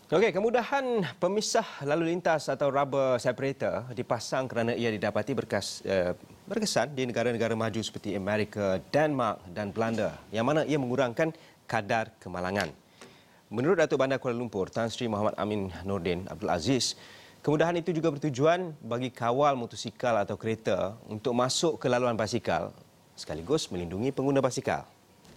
Okey, kemudahan pemisah lalu lintas atau rubber separator dipasang kerana ia didapati berkesan di negara-negara maju seperti Amerika, Denmark dan Belanda yang mana ia mengurangkan kadar kemalangan. Menurut Datuk Bandar Kuala Lumpur, Tan Sri Muhammad Amin Nordin Abdul Aziz, kemudahan itu juga bertujuan bagi kawal motosikal atau kereta untuk masuk ke laluan basikal sekaligus melindungi pengguna basikal.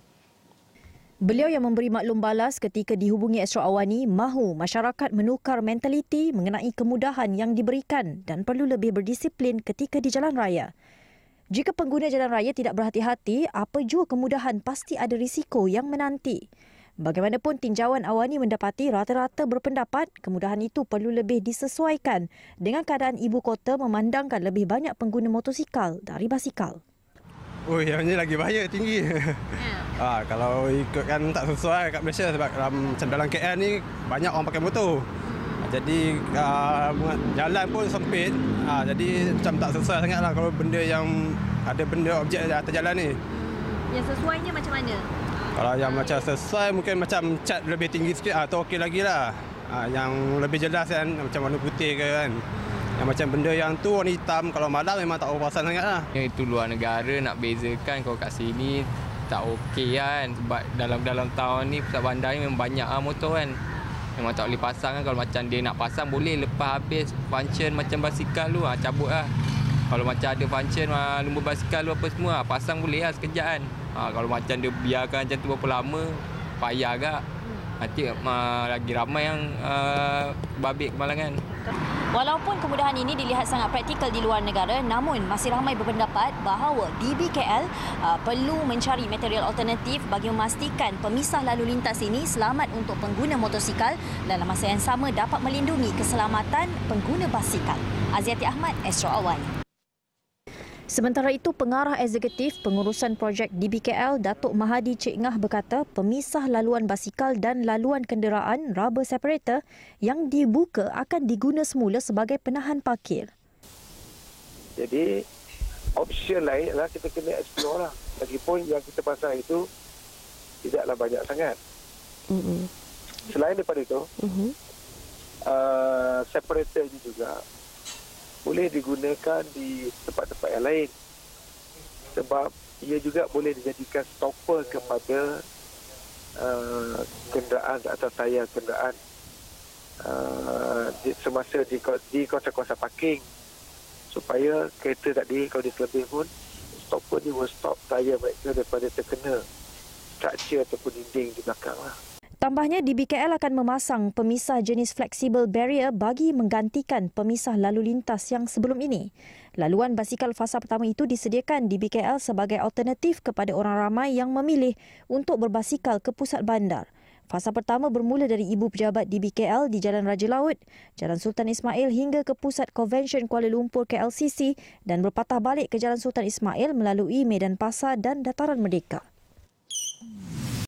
Beliau yang memberi maklum balas ketika dihubungi Astro Awani mahu masyarakat menukar mentaliti mengenai kemudahan yang diberikan dan perlu lebih berdisiplin ketika di jalan raya. Jika pengguna jalan raya tidak berhati-hati, apa jua kemudahan pasti ada risiko yang menanti. Bagaimanapun tinjauan Awani mendapati rata-rata berpendapat kemudahan itu perlu lebih disesuaikan dengan keadaan ibu kota memandangkan lebih banyak pengguna motosikal dari basikal. Oh, yang ini lagi bahaya tinggi. Kalau ikutkan tak sesuai kat Malaysia sebab macam dalam KL ni banyak orang pakai motor. Jadi jalan pun sempit. Jadi macam tak sesuai sangatlah kalau benda yang ada benda objek di atas jalan ni. Yang sesuainya macam mana? Kalau yang macam sesuai mungkin macam cat lebih tinggi sikit atau okey lagi lah. Yang lebih jelas kan macam warna putih ke kan. Yang macam benda yang tu warna hitam kalau malam memang tak berperasan sangat lah. Itu luar negara nak bezakan kalau kat sini tak okey kan. Sebab dalam tahun ni pusat bandar ni memang banyak motor kan. Memang tak boleh pasang kan. Kalau macam dia nak pasang boleh lepas habis function macam basikal tu cabut lah. Kalau macam ada function lumba basikal tu apa semua pasang boleh lah sekejap kan. Kalau macam dia biarkan macam tu berapa lama payah agak. Nanti lagi ramai yang babit kemalangan. Walaupun kemudahan ini dilihat sangat praktikal di luar negara, namun masih ramai berpendapat bahawa DBKL perlu mencari material alternatif bagi memastikan pemisah lalu lintas ini selamat untuk pengguna motosikal dalam masa yang sama dapat melindungi keselamatan pengguna basikal. Aziati Ahmad, Astro Awani. Sementara itu, Pengarah Eksekutif Pengurusan Projek DBKL, Datuk Mahadi Cik Ngah berkata pemisah laluan basikal dan laluan kenderaan rubber separator yang dibuka akan diguna semula sebagai penahan parkir. Jadi, option lain adalah kita kena explore lah. Lagipun yang kita pasang itu tidaklah banyak sangat. Selain daripada itu, separator ini juga boleh digunakan di tempat-tempat yang lain sebab ia juga boleh dijadikan stopper kepada kenderaan atau tayar kenderaan semasa di kawasan-kawasan parking supaya kereta tadi kalau dia terlebih pun stopper ni will stop tayar mereka daripada terkena structure ataupun dinding di belakang lah. Tambahnya, DBKL akan memasang pemisah jenis flexible barrier bagi menggantikan pemisah lalu lintas yang sebelum ini. Laluan basikal fasa pertama itu disediakan DBKL sebagai alternatif kepada orang ramai yang memilih untuk berbasikal ke pusat bandar. Fasa pertama bermula dari Ibu Pejabat DBKL di Jalan Raja Laut, Jalan Sultan Ismail hingga ke Pusat Convention Kuala Lumpur KLCC dan berpatah balik ke Jalan Sultan Ismail melalui Medan Pasar dan Dataran Merdeka.